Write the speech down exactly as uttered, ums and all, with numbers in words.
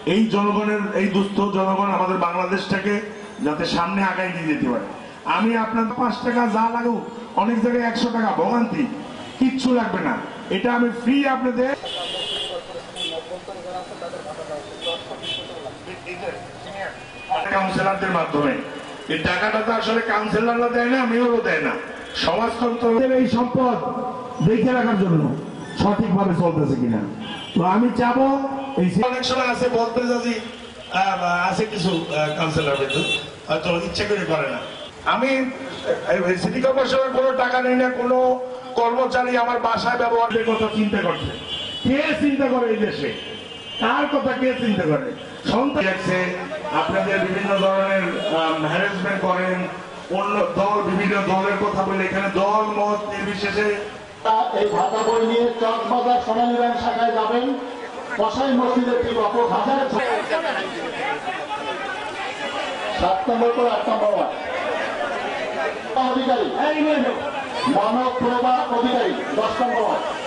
এই জনগণের এই দুস্থ জনগণ আমাদের বাংলাদেশটাকে যাতে সামনে আগায় নিয়ে যেতে পারে। আমি আপনার পাঁচ টাকা যা লাগুক, অনেক জায়গায় একশো টাকা ভোগান্তি, কিচ্ছু লাগবে না, এটা আমি ফ্রি আপনাদের কাউন্সিলরদের মাধ্যমে। এই টাকাটা তো আসলে কাউন্সিলররা দেয় না, মেয়রও দেয় না, সমাজতন্ত্র এই সম্পদ দেখে রাখার জন্য সঠিকভাবে চলতেছে কিনা। তো আমি চাবো এই অনেক সময় আছে বলতে যাচ্ছি আছে কিছু কাউন্সিলর হয়তো ইচ্ছা করে করে না। আমি সিটি কর্পোরেশনের কোনো টাকা নেই না, কোনো কর্মচারী আমার বাসায় ব্যবহারের কথা চিন্তা করছে। কে চিন্তা করে এই দেশে, কার কথা কে চিন্তা করে? সন্তান আপনাদের বিভিন্ন ধরনের হ্যারাসমেন্ট করেন, অন্য দল বিভিন্ন দলের কথা বলে, এখানে দল মত নির্বিশেষে এই ভাতা বই নিয়ে চকবাজার সোনালী ব্যাংক শাখায় যাবেন, কসাই মসজিদের ঠিক অপর হাজার সাত নম্বর করে আট নম্বর অধিকারী মানব প্রভা অধিকারী দশ নম্বর